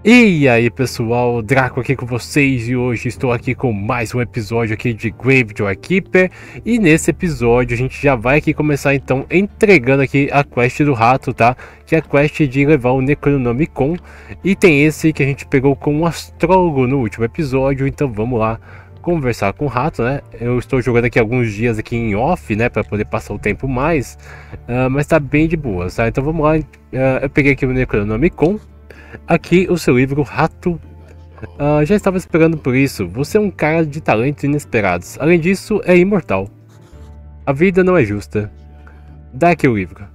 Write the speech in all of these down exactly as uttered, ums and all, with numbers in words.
E aí pessoal, Draco aqui com vocês e hoje estou aqui com mais um episódio aqui de Graveyard Keeper. E nesse episódio a gente já vai aqui começar então entregando aqui a quest do rato, tá? Que é a quest de levar o Necronomicon. E tem esse que a gente pegou com o astrólogo no último episódio, então vamos lá conversar com o rato, né? Eu estou jogando aqui alguns dias aqui em off, né? Para poder passar o tempo mais, uh, mas tá bem de boa, tá? Então vamos lá, uh, eu peguei aqui o Necronomicon. Aqui o seu livro Rato. Uh, já estava esperando por isso. Você é um cara de talentos inesperados. Além disso, é imortal. A vida não é justa. Dá aqui o livro.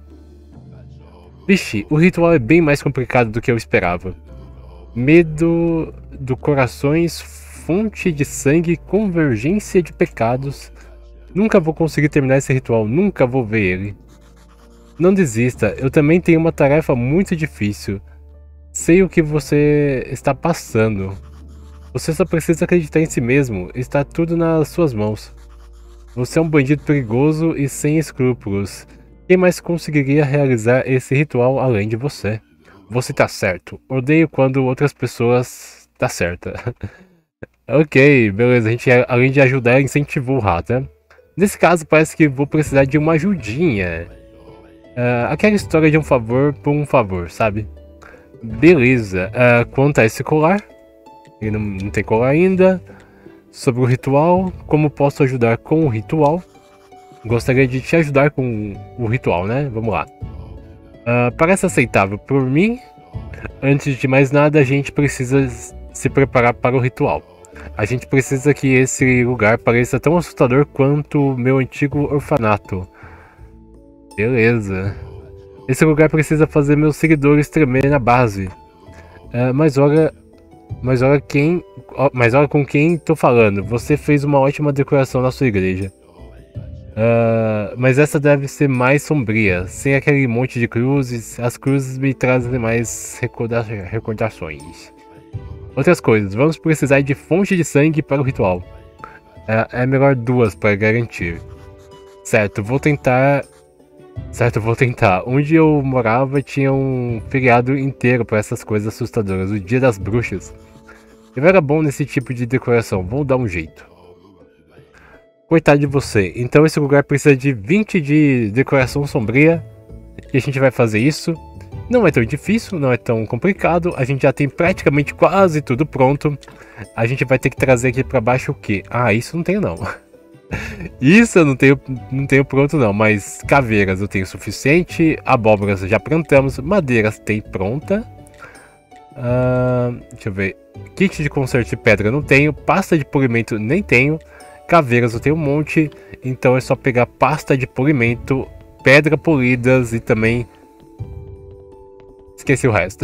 Vixe, o ritual é bem mais complicado do que eu esperava. Medo do corações, fonte de sangue, convergência de pecados. Nunca vou conseguir terminar esse ritual, nunca vou ver ele. Não desista, eu também tenho uma tarefa muito difícil. Sei o que você está passando. Você só precisa acreditar em si mesmo. Está tudo nas suas mãos. Você é um bandido perigoso e sem escrúpulos. Quem mais conseguiria realizar esse ritual além de você? Você tá certo. Odeio quando outras pessoas tá certa. Ok, beleza. A gente, além de ajudar, incentivou o rato, né? Nesse caso, parece que vou precisar de uma ajudinha. Uh, aquela história de um favor por um favor, sabe? Beleza, uh, quanto a esse colar, ele não, não tem colar ainda. Sobre o ritual, como posso ajudar com o ritual? Gostaria de te ajudar com o ritual, né? Vamos lá. Uh, parece aceitável por mim. Antes de mais nada, a gente precisa se preparar para o ritual. A gente precisa que esse lugar pareça tão assustador quanto o meu antigo orfanato. Beleza. Esse lugar precisa fazer meus seguidores tremer na base. Uh, mas olha, mas olha quem, mas olha com quem tô falando. Você fez uma ótima decoração na sua igreja. Uh, mas essa deve ser mais sombria, sem aquele monte de cruzes. As cruzes me trazem mais recorda recordações. Outras coisas, vamos precisar de fonte de sangue para o ritual. Uh, é melhor duas para garantir. Certo, vou tentar. Certo, vou tentar. Onde eu morava tinha um feriado inteiro para essas coisas assustadoras, o Dia das Bruxas. Eu era bom nesse tipo de decoração, vou dar um jeito. Coitado de você, então esse lugar precisa de vinte de decoração sombria. E a gente vai fazer isso. Não é tão difícil, não é tão complicado. A gente já tem praticamente quase tudo pronto. A gente vai ter que trazer aqui para baixo o quê? Ah, isso não tenho não. Isso eu não tenho, não tenho pronto não, mas caveiras eu tenho suficiente, abóboras já plantamos, madeiras tem pronta. Uh, deixa eu ver, kit de conserto de pedra não tenho, pasta de polimento nem tenho, caveiras eu tenho um monte, então é só pegar pasta de polimento, pedra polidas e também... Esqueci o resto.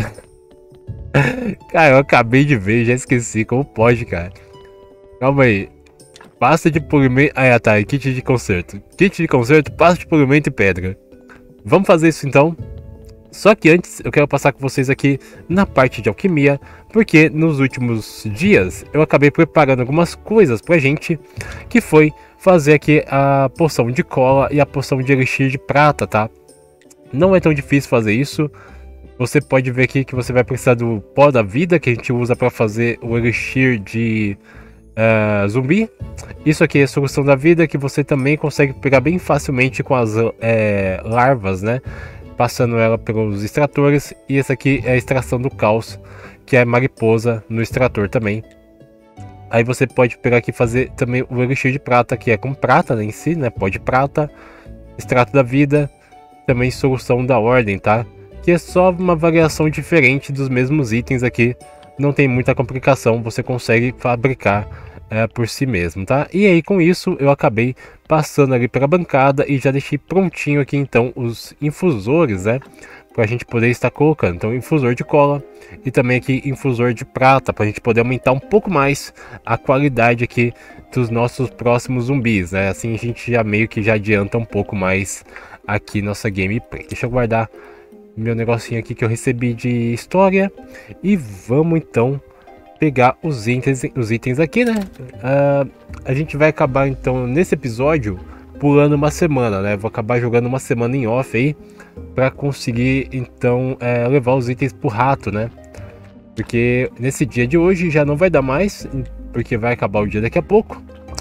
Cara, eu acabei de ver, já esqueci, como pode, cara? Calma aí. Pasta de polimento... Ah, tá, kit de conserto. Kit de conserto, pasta de polimento e pedra. Vamos fazer isso então. Só que antes eu quero passar com vocês aqui na parte de alquimia, porque nos últimos dias eu acabei preparando algumas coisas pra gente, que foi fazer aqui a poção de cola e a poção de elixir de prata, tá? Não é tão difícil fazer isso. Você pode ver aqui que você vai precisar do pó da vida, que a gente usa pra fazer o elixir de... Uh, zumbi. Isso aqui é a solução da vida, que você também consegue pegar bem facilmente com as é, larvas, né? Passando ela pelos extratores. E esse aqui é a extração do caos, que é mariposa no extrator também. Aí você pode pegar aqui e fazer também o elixir de prata, que é com prata, né, em si, né? Pó de prata, extrato da vida, também solução da ordem, tá? Que é só uma variação diferente dos mesmos itens aqui. Não tem muita complicação, você consegue fabricar é, por si mesmo, tá? E aí com isso eu acabei passando ali para a bancada e já deixei prontinho aqui então os infusores, né? Para a gente poder estar colocando. Então infusor de cola e também aqui infusor de prata, para a gente poder aumentar um pouco mais a qualidade aqui dos nossos próximos zumbis, né? Assim a gente já meio que já adianta um pouco mais aqui nossa gameplay. Deixa eu guardar meu negocinho aqui que eu recebi de história. E vamos então pegar os itens, os itens aqui, né? Uh, a gente vai acabar então nesse episódio pulando uma semana, né? Vou acabar jogando uma semana em off aí para conseguir então é, levar os itens pro rato, né? Porque nesse dia de hoje já não vai dar mais, porque vai acabar o dia daqui a pouco.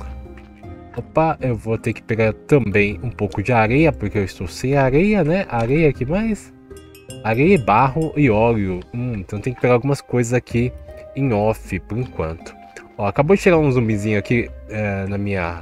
Opa, eu vou ter que pegar também um pouco de areia, porque eu estou sem areia, né? Areia aqui mais. Areia, barro e óleo. Hum, então tem que pegar algumas coisas aqui em off por enquanto. Ó, acabou de chegar um zumbizinho aqui é, na minha...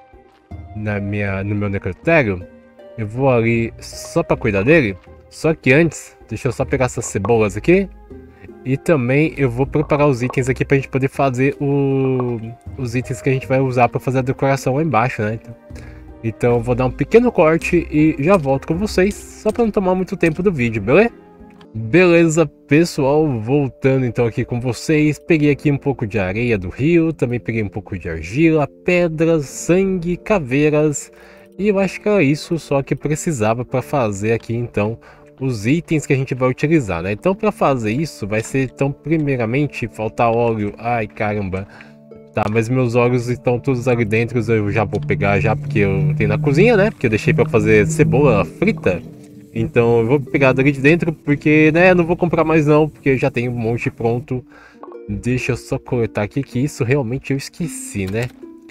Na minha... No meu necrotério. Eu vou ali só pra cuidar dele. Só que antes, deixa eu só pegar essas cebolas aqui. E também eu vou preparar os itens aqui pra gente poder fazer o... os itens que a gente vai usar pra fazer a decoração lá embaixo, né? Então, então eu vou dar um pequeno corte e já volto com vocês, só pra não tomar muito tempo do vídeo, beleza? Beleza, pessoal, voltando então aqui com vocês. Peguei aqui um pouco de areia do rio, também peguei um pouco de argila, pedras, sangue, caveiras. E eu acho que era isso só que precisava pra fazer aqui então os itens que a gente vai utilizar, né? Então para fazer isso vai ser, então primeiramente, faltar óleo. Ai caramba. Tá, mas meus óleos estão todos ali dentro, eu já vou pegar já porque eu tenho na cozinha, né? Porque eu deixei para fazer cebola frita. Então eu vou pegar dali de dentro porque, né, eu não vou comprar mais não, porque eu já tenho um monte pronto. Deixa eu só coletar aqui que isso realmente eu esqueci, né?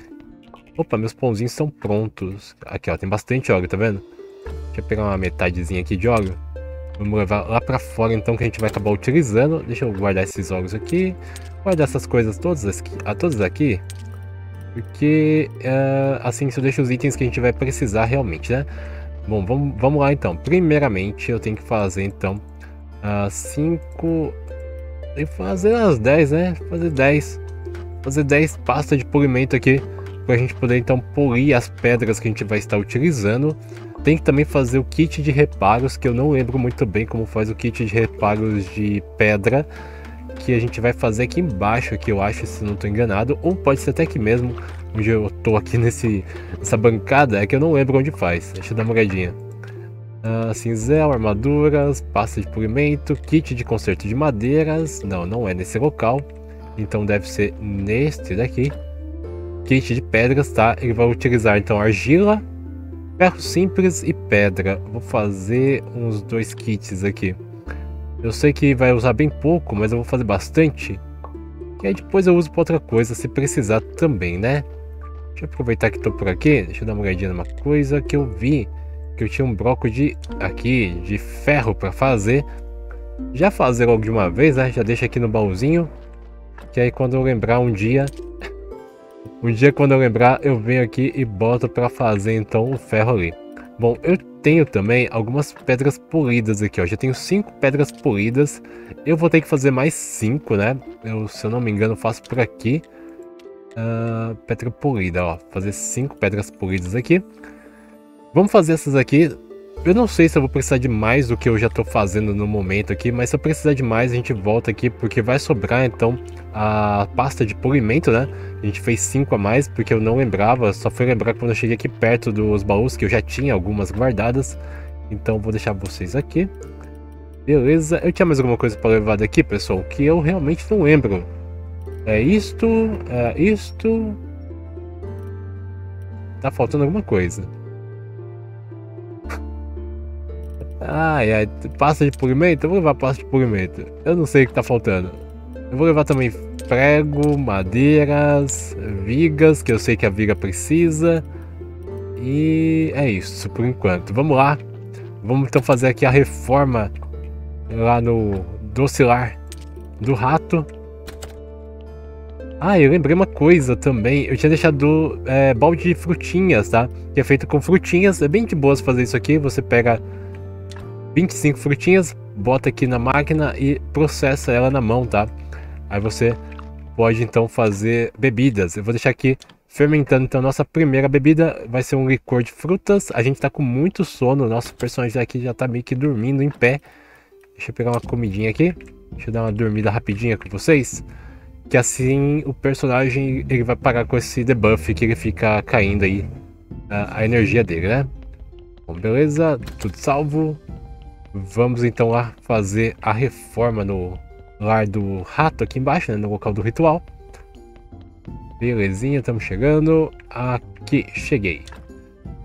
Opa, meus pãozinhos estão prontos. Aqui ó, tem bastante óleo, tá vendo? Deixa eu pegar uma metadezinha aqui de óleo. Vamos levar lá pra fora então, que a gente vai acabar utilizando. Deixa eu guardar esses óleos aqui. Guardar essas coisas todas aqui, a todas aqui. Porque uh, assim eu deixo os itens que a gente vai precisar realmente, né? Bom, vamos, vamos lá então. Primeiramente eu tenho que fazer então as cinco... Tem que fazer as dez, né? Fazer dez. Fazer dez pastas de polimento aqui. Pra gente poder então polir as pedras que a gente vai estar utilizando. Tem que também fazer o kit de reparos, que eu não lembro muito bem como faz o kit de reparos de pedra, que a gente vai fazer aqui embaixo, aqui eu acho, se não estou enganado, ou pode ser até aqui mesmo, onde eu tô aqui nesse, nessa bancada, é que eu não lembro onde faz. Deixa eu dar uma olhadinha. Uh, cinzel, armaduras, pasta de polimento, kit de conserto de madeiras, não, não é nesse local, então deve ser neste daqui. Kit de pedras, tá? Ele vai utilizar então argila, ferro simples e pedra. Vou fazer uns dois kits aqui. Eu sei que vai usar bem pouco, mas eu vou fazer bastante. E aí depois eu uso para outra coisa, se precisar também, né? Deixa eu aproveitar que estou por aqui. Deixa eu dar uma olhadinha numa coisa que eu vi. Que eu tinha um bloco de... Aqui, de ferro para fazer. Já fazer logo de uma vez, né? Já deixa aqui no baúzinho. Que aí quando eu lembrar um dia... Um dia quando eu lembrar, eu venho aqui e boto para fazer então o ferro ali. Bom, eu tenho também algumas pedras polidas aqui, ó. Já tenho cinco pedras polidas. Eu vou ter que fazer mais cinco, né? Eu, se eu não me engano, faço por aqui. Uh, pedra polida, ó. Fazer cinco pedras polidas aqui. Vamos fazer essas aqui. Eu não sei se eu vou precisar de mais do que eu já tô fazendo no momento aqui, mas se eu precisar de mais, a gente volta aqui, porque vai sobrar então a pasta de polimento, né? A gente fez cinco a mais, porque eu não lembrava, só fui lembrar quando eu cheguei aqui perto dos baús, que eu já tinha algumas guardadas. Então vou deixar vocês aqui. Beleza, eu tinha mais alguma coisa para levar daqui, pessoal, que eu realmente não lembro. É isto, é isto... Tá faltando alguma coisa. Ai, ai, pasta de polimento? Eu vou levar pasta de polimento. Eu não sei o que tá faltando. Eu vou levar também prego, madeiras, vigas, que eu sei que a viga precisa. E é isso por enquanto. Vamos lá. Vamos então fazer aqui a reforma lá no docilar do rato. Ah, eu lembrei uma coisa também. Eu tinha deixado é, balde de frutinhas, tá? Que é feito com frutinhas. É bem de boas fazer isso aqui. Você pega vinte e cinco frutinhas, bota aqui na máquina e processa ela na mão, tá? Aí você pode então fazer bebidas. Eu vou deixar aqui fermentando então nossa primeira bebida. Vai ser um licor de frutas. A gente tá com muito sono. Nosso personagem aqui já tá meio que dormindo em pé. Deixa eu pegar uma comidinha aqui. Deixa eu dar uma dormida rapidinha com vocês. Que assim o personagem ele vai parar com esse debuff que ele fica caindo aí. A, a energia dele, né? Bom, beleza. Tudo salvo. Vamos então lá fazer a reforma no lar do rato aqui embaixo, né, no local do ritual. Belezinha, estamos chegando. Aqui, cheguei.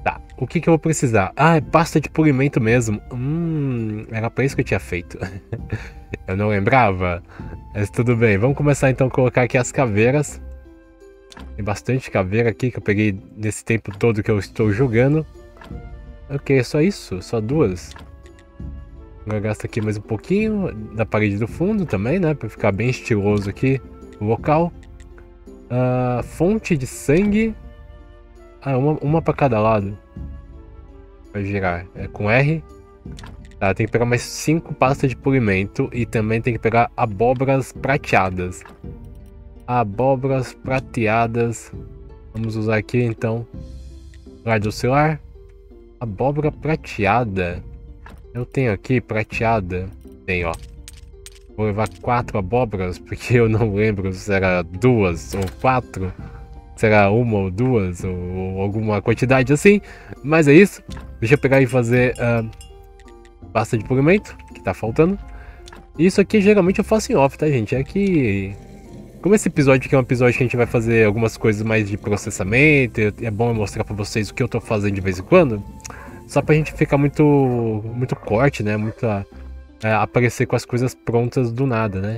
Tá, o que que eu vou precisar? Ah, é pasta de polimento mesmo. Hum, era pra isso que eu tinha feito. Eu não lembrava. Mas tudo bem, vamos começar então a colocar aqui as caveiras. Tem bastante caveira aqui que eu peguei nesse tempo todo que eu estou jogando. Ok, é só isso? Só duas? Agora gasta aqui mais um pouquinho da parede do fundo também, né? Pra ficar bem estiloso aqui o local. Uh, fonte de sangue. Ah, uma, uma pra cada lado. Vai girar. É com R. Tá, tem que pegar mais cinco pastas de polimento. E também tem que pegar abóboras prateadas. Abóboras prateadas. Vamos usar aqui então. Guarda o celular. Abóbora prateada. Eu tenho aqui prateada. Tem, ó. Vou levar quatro abóboras, porque eu não lembro se era duas ou quatro. Se era uma ou duas, ou alguma quantidade assim. Mas é isso. Deixa eu pegar e fazer uh, pasta de polimento, que tá faltando. Isso aqui geralmente eu faço em off, tá, gente? É que... Como esse episódio aqui é um episódio que a gente vai fazer algumas coisas mais de processamento, é bom eu mostrar pra vocês o que eu tô fazendo de vez em quando. Só pra gente ficar muito, muito corte, né? Muita, é, aparecer com as coisas prontas do nada, né?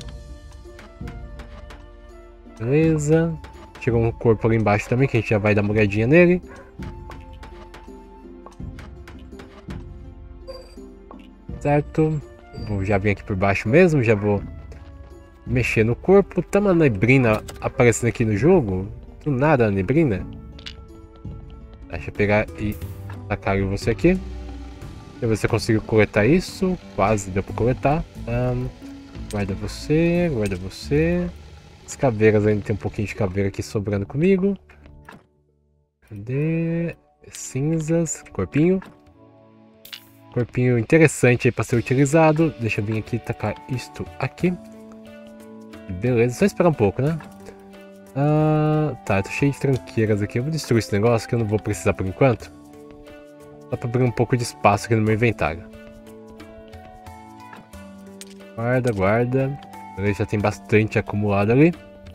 Beleza. Tirou um corpo ali embaixo também, que a gente já vai dar uma olhadinha nele. Certo. Vou já vir aqui por baixo mesmo, já vou mexer no corpo. Tá uma neblina aparecendo aqui no jogo? Do nada a neblina. Deixa eu pegar e tacar você aqui. Deixa eu ver se eu consigo coletar isso. Quase deu pra coletar. Um, guarda você, guarda você. As caveiras ainda tem um pouquinho de caveira aqui sobrando comigo. Cadê? Cinzas, corpinho. Corpinho interessante aí pra ser utilizado. Deixa eu vir aqui e tacar isto aqui. Beleza, só esperar um pouco, né? Ah, tá, eu tô cheio de tranqueiras aqui. Eu vou destruir esse negócio que eu não vou precisar por enquanto. Só pra abrir um pouco de espaço aqui no meu inventário. Guarda, guarda. Já tem bastante acumulado ali.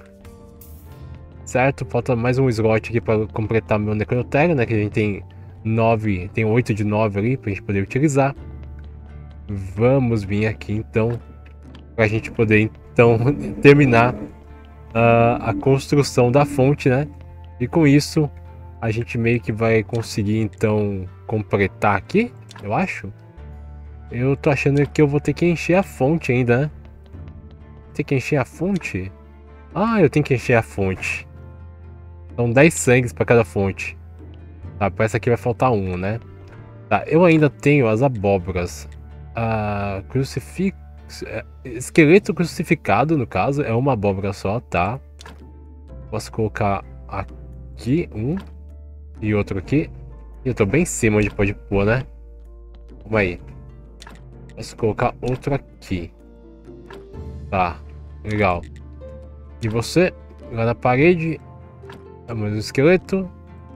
Certo, falta mais um slot aqui para completar meu necrotério, né? Que a gente tem nove, tem oito de nove ali pra gente poder utilizar. Vamos vir aqui então pra gente poder então terminar uh, a construção da fonte, né? E com isso a gente meio que vai conseguir então completar aqui, eu acho. Eu tô achando que eu vou ter que encher a fonte ainda, né? Tem que encher a fonte? Ah, eu tenho que encher a fonte. São dez sangues para cada fonte. Tá, para essa aqui vai faltar um, né? Tá, eu ainda tenho as abóboras. Ah, crucifixo... Esqueleto crucificado, no caso, é uma abóbora só, tá? Posso colocar aqui um e outro aqui. Eu tô bem em cima onde pode pôr, né? Calma aí. Posso colocar outro aqui. Tá, legal. E você? Lá na parede. Mais um esqueleto.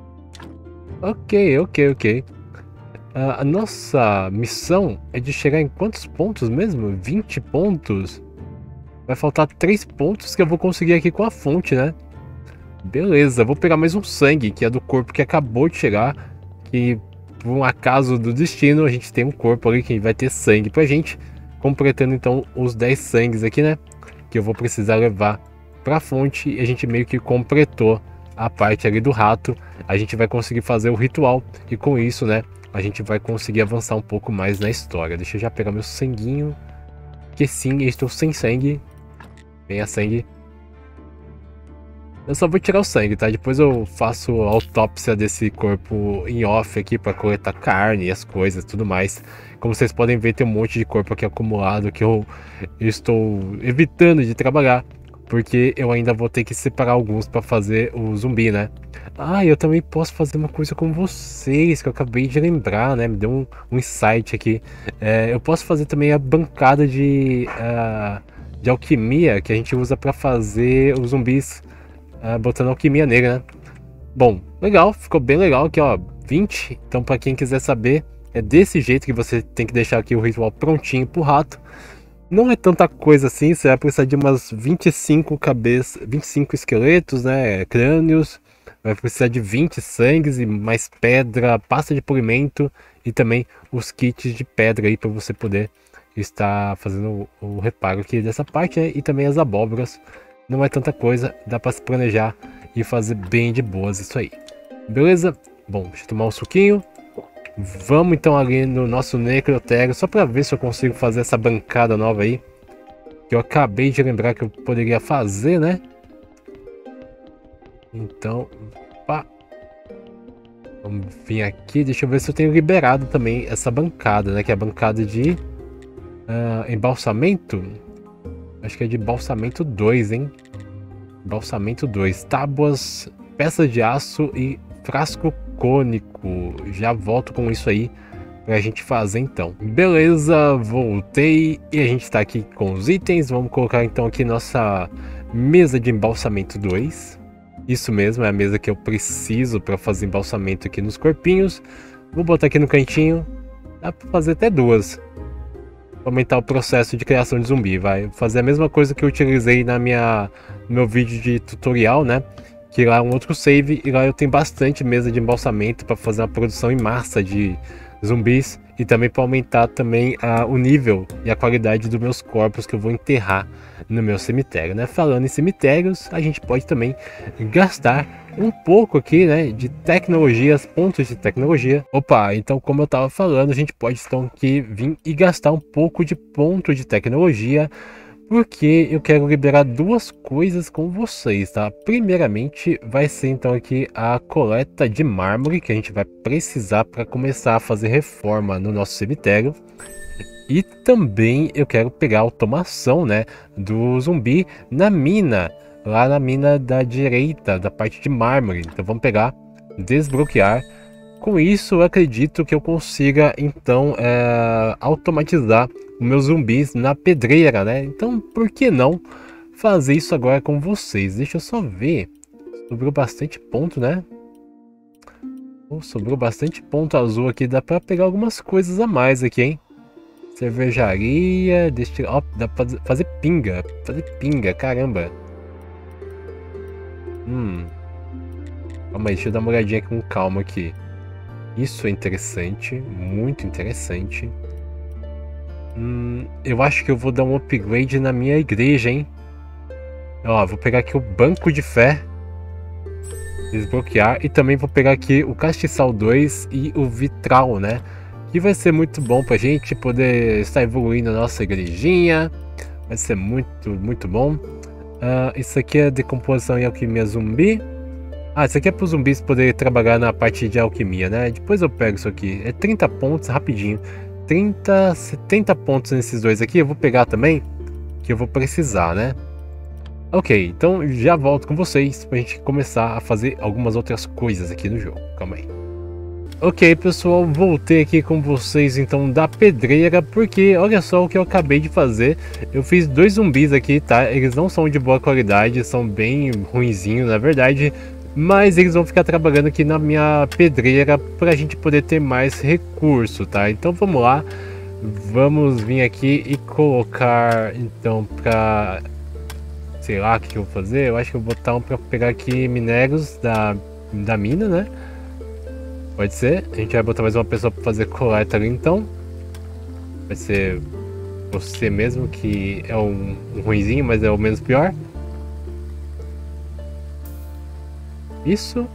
Ok, ok, ok. Uh, a nossa missão é de chegar em quantos pontos mesmo? vinte pontos? Vai faltar três pontos que eu vou conseguir aqui com a fonte, né? Beleza, vou pegar mais um sangue, que é do corpo que acabou de chegar. Que por um acaso do destino, a gente tem um corpo ali que vai ter sangue pra gente. Completando então os dez sangues aqui, né? Que eu vou precisar levar pra fonte. E a gente meio que completou a parte ali do rato. A gente vai conseguir fazer o ritual. E com isso, né? A gente vai conseguir avançar um pouco mais na história. Deixa eu já pegar meu sanguinho. Que sim, eu estou sem sangue. Venha sangue. Eu só vou tirar o sangue, tá? Depois eu faço a autópsia desse corpo em off aqui pra coletar carne e as coisas e tudo mais. Como vocês podem ver, tem um monte de corpo aqui acumulado que eu, eu estou evitando de trabalhar. Porque eu ainda vou ter que separar alguns pra fazer o zumbi, né? Ah, eu também posso fazer uma coisa com vocês, que eu acabei de lembrar, né? Me deu um, um insight aqui. É, eu posso fazer também a bancada de, uh, de alquimia que a gente usa pra fazer os zumbis. Uh, botando alquimia negra, né? Bom, legal, ficou bem legal aqui, ó, vinte. Então, pra quem quiser saber, é desse jeito que você tem que deixar aqui o ritual prontinho pro rato. Não é tanta coisa assim, você vai precisar de umas vinte e cinco cabeças, vinte e cinco esqueletos, né, crânios. vai precisar de vinte sangues e mais pedra, pasta de polimento e também os kits de pedra aí para você poder estar fazendo o, o reparo aqui dessa parte, né? E também as abóboras. Não é tanta coisa, dá para se planejar e fazer bem de boas isso aí. Beleza? Bom, deixa eu tomar um suquinho. Vamos então ali no nosso necrotério, só para ver se eu consigo fazer essa bancada nova aí. Que eu acabei de lembrar que eu poderia fazer, né? Então, pá. Vamos vir aqui, deixa eu ver se eu tenho liberado também essa bancada, né? Que é a bancada de uh, embalsamento. Acho que é de embalsamento dois, hein? Embalsamento dois. Tábuas, peças de aço e frasco cônico. Já volto com isso aí pra gente fazer então. Beleza, voltei e a gente tá aqui com os itens. Vamos colocar então aqui nossa mesa de embalsamento dois. Isso mesmo, é a mesa que eu preciso para fazer embalsamento aqui nos corpinhos. Vou botar aqui no cantinho. Dá para fazer até duas. Aumentar o processo de criação de zumbi, vai fazer a mesma coisa que eu utilizei na minha, no meu vídeo de tutorial, né? Que lá é um outro save e lá eu tenho bastante mesa de embalsamento para fazer uma produção em massa de zumbis e também para aumentar também a, o nível e a qualidade dos meus corpos que eu vou enterrar no meu cemitério, né? Falando em cemitérios, a gente pode também gastar um pouco aqui, né, de tecnologias, pontos de tecnologia. Opa, então como eu estava falando, a gente pode então aqui vir e gastar um pouco de ponto de tecnologia, porque eu quero liberar duas coisas com vocês, tá? Primeiramente, vai ser então aqui a coleta de mármore, que a gente vai precisar para começar a fazer reforma no nosso cemitério. E também eu quero pegar a automação, né, do zumbi na mina, lá na mina da direita, da parte de mármore. Então vamos pegar, desbloquear. Com isso eu acredito que eu consiga então é, automatizar os meus zumbis na pedreira, né? Então por que não fazer isso agora com vocês? Deixa eu só ver. Sobrou bastante ponto, né? Oh, sobrou bastante ponto azul aqui. Dá pra pegar algumas coisas a mais aqui, hein? Cervejaria, destil... oh, dá pra fazer pinga. Fazer pinga, caramba. Hum. Calma aí, deixa eu dar uma olhadinha com calma aqui. Isso é interessante, muito interessante. Hum, eu acho que eu vou dar um upgrade na minha igreja, hein? Ó, vou pegar aqui o banco de fé. Desbloquear. E também vou pegar aqui o castiçal dois e o vitral, né? Que vai ser muito bom pra gente poder estar evoluindo a nossa igrejinha. Vai ser muito, muito bom. Uh, isso aqui é decomposição e alquimia zumbi. Ah, isso aqui é para os zumbis poderem trabalhar na parte de alquimia, né? Depois eu pego isso aqui. É trinta pontos, rapidinho. trinta, setenta pontos nesses dois aqui. Eu vou pegar também, que eu vou precisar, né? Ok, então já volto com vocês pra gente começar a fazer algumas outras coisas aqui no jogo. Calma aí. Ok, pessoal, voltei aqui com vocês então da pedreira, porque olha só o que eu acabei de fazer. Eu fiz dois zumbis aqui, tá? Eles não são de boa qualidade, são bem ruinzinhos, na verdade. Mas eles vão ficar trabalhando aqui na minha pedreira para a gente poder ter mais recurso, tá? Então vamos lá, vamos vir aqui e colocar então para, sei lá o que eu vou fazer. Eu acho que eu vou botar um para pegar aqui minérios da, da mina, né? Pode ser. A gente vai botar mais uma pessoa para fazer coleta ali então. Vai ser você mesmo que é um, um ruinzinho, mas é o menos pior. Isso.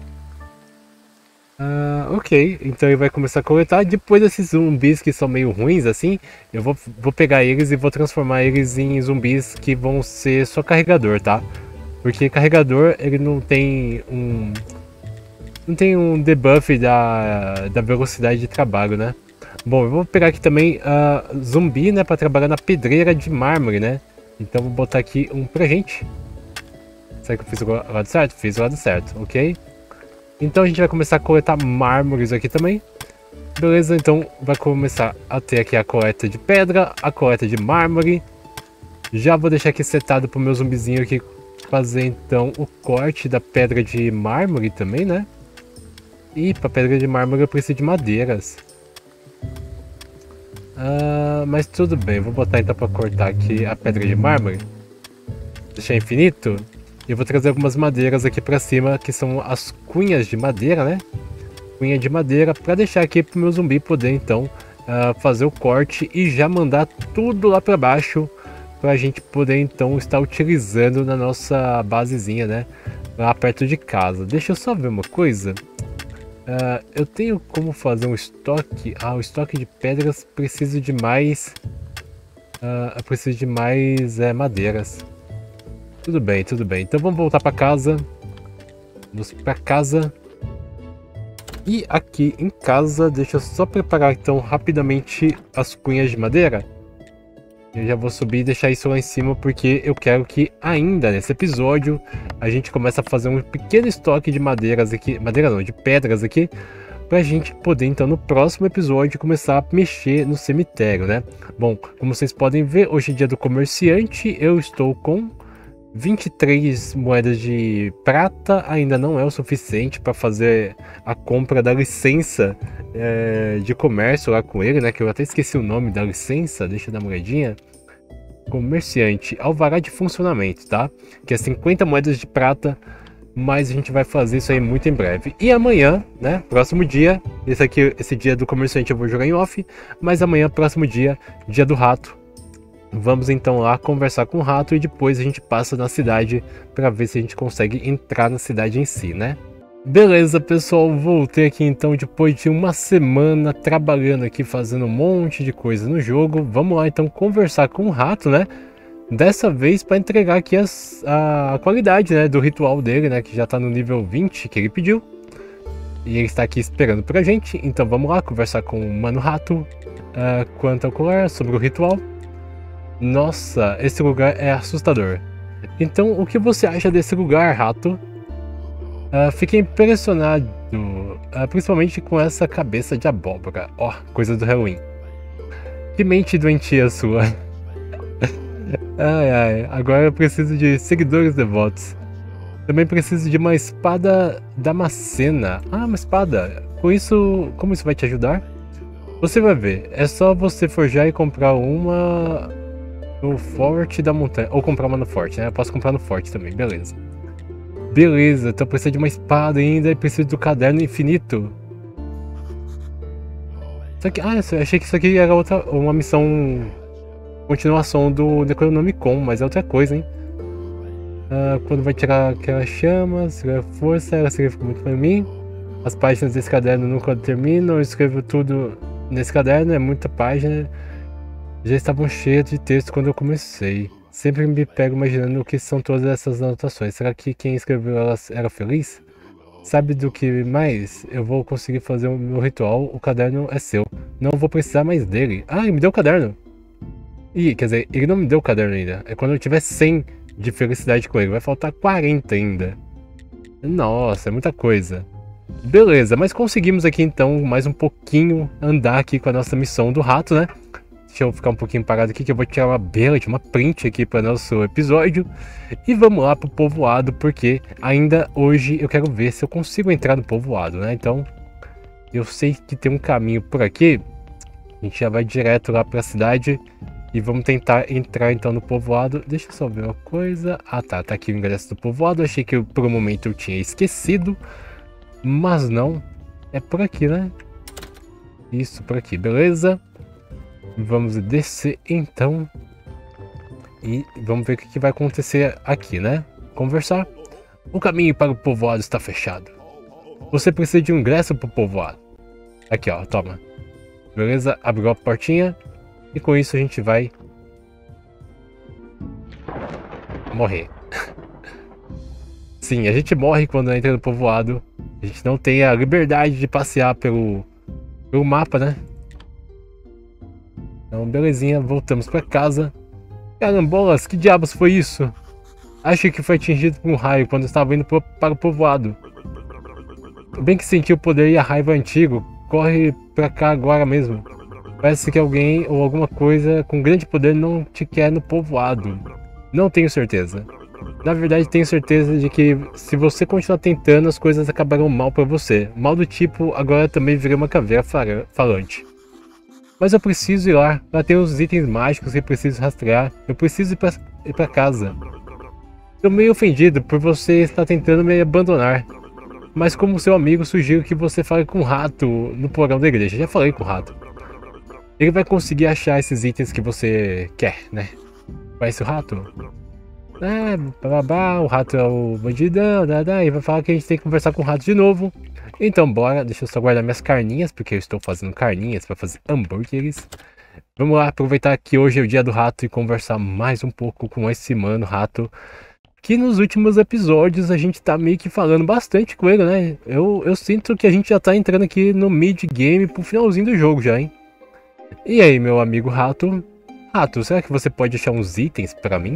Ah, ok, então ele vai começar a coletar. Depois desses zumbis que são meio ruins assim, eu vou, vou pegar eles e vou transformar eles em zumbis que vão ser só carregador, tá? Porque carregador ele não tem um não tem um debuff da, da velocidade de trabalho, né? Bom, eu vou pegar aqui também uh, zumbi, né, para trabalhar na pedreira de mármore, né? Então vou botar aqui um pra gente. Será que eu fiz o lado certo? Fiz o lado certo, ok? Então a gente vai começar a coletar mármores aqui também. Beleza, então vai começar a ter aqui a coleta de pedra, a coleta de mármore. Já vou deixar aqui setado pro meu zumbizinho aqui fazer então o corte da pedra de mármore também, né? E para pedra de mármore eu preciso de madeiras. Ah, mas tudo bem, vou botar então para cortar aqui a pedra de mármore. Deixar infinito. Eu vou trazer algumas madeiras aqui pra cima, que são as cunhas de madeira, né? Cunha de madeira, pra deixar aqui pro meu zumbi poder, então, uh, fazer o corte e já mandar tudo lá pra baixo, pra gente poder, então, estar utilizando na nossa basezinha, né? Lá perto de casa. Deixa eu só ver uma coisa. Uh, eu tenho como fazer um estoque. Ah, o estoque de pedras preciso de mais. Uh, eu preciso de mais é, madeiras. Tudo bem, tudo bem. Então vamos voltar para casa. Vamos para casa. E aqui em casa, deixa eu só preparar então rapidamente as cunhas de madeira. Eu já vou subir e deixar isso lá em cima porque eu quero que ainda nesse episódio a gente comece a fazer um pequeno estoque de madeiras aqui, madeira não, de pedras aqui, pra gente poder então no próximo episódio começar a mexer no cemitério, né? Bom, como vocês podem ver, hoje é dia do comerciante, eu estou com vinte e três moedas de prata, ainda não é o suficiente para fazer a compra da licença é, de comércio lá com ele, né? Que eu até esqueci o nome da licença, deixa eu dar uma olhadinha. Comerciante, alvará de funcionamento, tá? Que é cinquenta moedas de prata, mas a gente vai fazer isso aí muito em breve. E amanhã, né? Próximo dia, esse aqui, esse dia do comerciante eu vou jogar em off, mas amanhã, próximo dia, dia do rato. Vamos então lá conversar com o rato e depois a gente passa na cidade para ver se a gente consegue entrar na cidade em si, né? Beleza, pessoal, voltei aqui então depois de uma semana trabalhando aqui, fazendo um monte de coisa no jogo. Vamos lá então conversar com o rato, né? Dessa vez para entregar aqui as, a, a qualidade, né, do ritual dele, né? Que já tá no nível vinte que ele pediu. E ele está aqui esperando pra gente. Então vamos lá conversar com o Mano Rato uh, quanto ao colar, sobre o ritual. Nossa, esse lugar é assustador. Então, o que você acha desse lugar, rato? Uh, fiquei impressionado, uh, principalmente com essa cabeça de abóbora. Ó, oh, coisa do Halloween. Que mente doentia sua. Ai, ai, agora eu preciso de seguidores devotos. Também preciso de uma espada damascena. Ah, uma espada. Com isso, como isso vai te ajudar? Você vai ver, é só você forjar e comprar uma... no forte da montanha, ou comprar uma no forte, né? Eu posso comprar no forte também, beleza. Beleza, então precisa de uma espada ainda e preciso do caderno infinito. Só que, ah, eu achei que isso aqui era outra, uma missão, continuação do Necronomicon, mas é outra coisa, hein? Ah, quando vai tirar aquelas chamas, tirar força, ela significa muito pra mim. As páginas desse caderno nunca terminam, eu escrevo tudo nesse caderno, é muita página. Já estavam cheias de texto quando eu comecei. Sempre me pego imaginando o que são todas essas anotações. Será que quem escreveu elas era feliz? Sabe do que mais? Eu vou conseguir fazer o meu ritual, o caderno é seu. Não vou precisar mais dele. Ah, ele me deu o caderno. Ih, quer dizer, ele não me deu o caderno ainda. É quando eu tiver cem de felicidade com ele. Vai faltar quarenta ainda. Nossa, é muita coisa. Beleza, mas conseguimos aqui então mais um pouquinho andar aqui com a nossa missão do rato, né? Deixa eu ficar um pouquinho parado aqui que eu vou tirar uma bela de uma print aqui para nosso episódio. E vamos lá pro povoado, porque ainda hoje eu quero ver se eu consigo entrar no povoado, né? Então, eu sei que tem um caminho por aqui. A gente já vai direto lá para a cidade e vamos tentar entrar então no povoado. Deixa eu só ver uma coisa. Ah tá, tá aqui o ingresso do povoado. Achei que eu, por um momento eu tinha esquecido. Mas não, é por aqui, né? Isso, por aqui, beleza? Vamos descer então e vamos ver o que vai acontecer aqui, né? Conversar. O caminho para o povoado está fechado. Você precisa de um ingresso para o povoado. Aqui, ó, toma. Beleza? Abriu a portinha e com isso a gente vai morrer. Sim, a gente morre quando entra no povoado. A gente não tem a liberdade de passear pelo, pelo mapa, né? Então, belezinha, voltamos pra casa. Carambolas, que diabos foi isso? Acho que foi atingido por um raio quando estava indo para o povoado. Bem que senti o poder e a raiva antigo. Corre pra cá agora mesmo. Parece que alguém ou alguma coisa com grande poder não te quer no povoado. Não tenho certeza. Na verdade, tenho certeza de que se você continuar tentando, as coisas acabarão mal pra você. Mal do tipo, agora também virei uma caveira falante. Mas eu preciso ir lá. Lá tem os itens mágicos que preciso rastrear. Eu preciso ir pra, ir pra casa. Tô meio ofendido por você estar tentando me abandonar. Mas como seu amigo, sugiro que você fale com o rato no porão da igreja. Já falei com o rato. Ele vai conseguir achar esses itens que você quer, né? Conhece o rato? É, babá, o rato é o bandidão, e vai falar que a gente tem que conversar com o rato de novo. Então bora, deixa eu só guardar minhas carninhas, porque eu estou fazendo carninhas para fazer hambúrgueres. Vamos lá, aproveitar que hoje é o dia do rato e conversar mais um pouco com esse mano rato. Que nos últimos episódios a gente tá meio que falando bastante com ele, né? Eu, eu sinto que a gente já tá entrando aqui no mid-game pro finalzinho do jogo já, hein? E aí, meu amigo rato? Rato, será que você pode achar uns itens pra mim?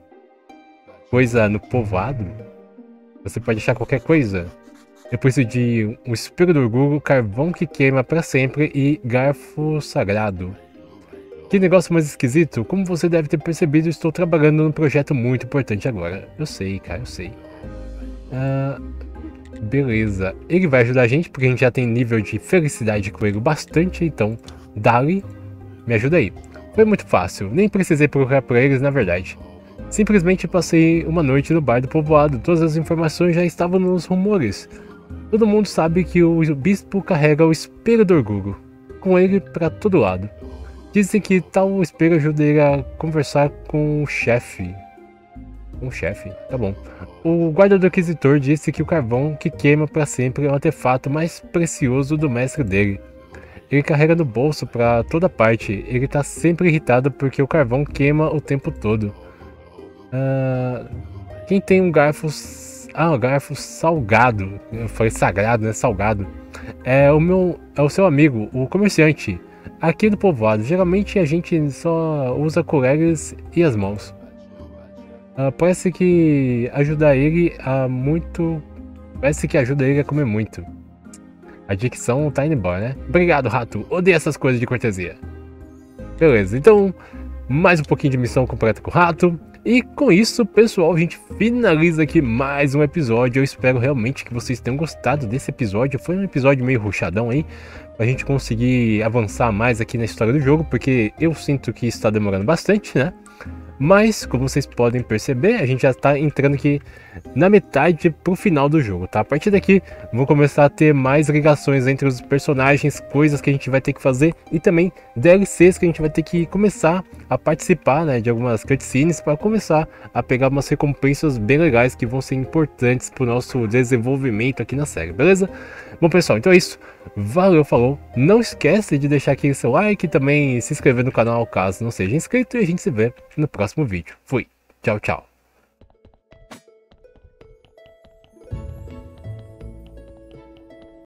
Coisa no povoado? Você pode achar qualquer coisa? Eu preciso de um espelho do orgulho, carvão que queima pra sempre e garfo sagrado. Que negócio mais esquisito? Como você deve ter percebido, estou trabalhando num projeto muito importante agora. Eu sei, cara, eu sei. Ah, beleza. Ele vai ajudar a gente porque a gente já tem nível de felicidade com ele bastante, então dali, me ajuda aí. Foi muito fácil, nem precisei procurar por eles na verdade. Simplesmente passei uma noite no bar do povoado, todas as informações já estavam nos rumores. Todo mundo sabe que o bispo carrega o espelho do orgulho, com ele pra todo lado. Dizem que tal espelho ajuda ele a conversar com o chefe. Um chefe? Tá bom. O guarda do Inquisitor disse que o carvão que queima pra sempre é o artefato mais precioso do mestre dele. Ele carrega no bolso pra toda parte. Ele tá sempre irritado porque o carvão queima o tempo todo. Uh, quem tem um garfo... Ah, um garfo salgado. Eu falei sagrado, né? Salgado. É o meu... É o seu amigo, o comerciante. Aqui no povoado, geralmente a gente só usa colheres e as mãos. Uh, parece que ajudar ele a muito... Parece que ajuda ele a comer muito. A dicção tá indo embora, né? Obrigado, rato. Odeio essas coisas de cortesia. Beleza, então... Mais um pouquinho de missão completa com o rato. E com isso, pessoal, a gente finaliza aqui mais um episódio. Eu espero realmente que vocês tenham gostado desse episódio. Foi um episódio meio rushadão aí, pra gente conseguir avançar mais aqui na história do jogo, porque eu sinto que está demorando bastante, né? Mas, como vocês podem perceber, a gente já está entrando aqui na metade pro final do jogo, tá? A partir daqui, vão começar a ter mais ligações entre os personagens, coisas que a gente vai ter que fazer e também D L Cs que a gente vai ter que começar a participar, né, de algumas cutscenes para começar a pegar umas recompensas bem legais que vão ser importantes pro nosso desenvolvimento aqui na série, beleza? Bom, pessoal, então é isso. Valeu, falou. Não esquece de deixar aqui seu like e também se inscrever no canal caso não seja inscrito e a gente se vê no próximo vídeo. Fui. Tchau, tchau.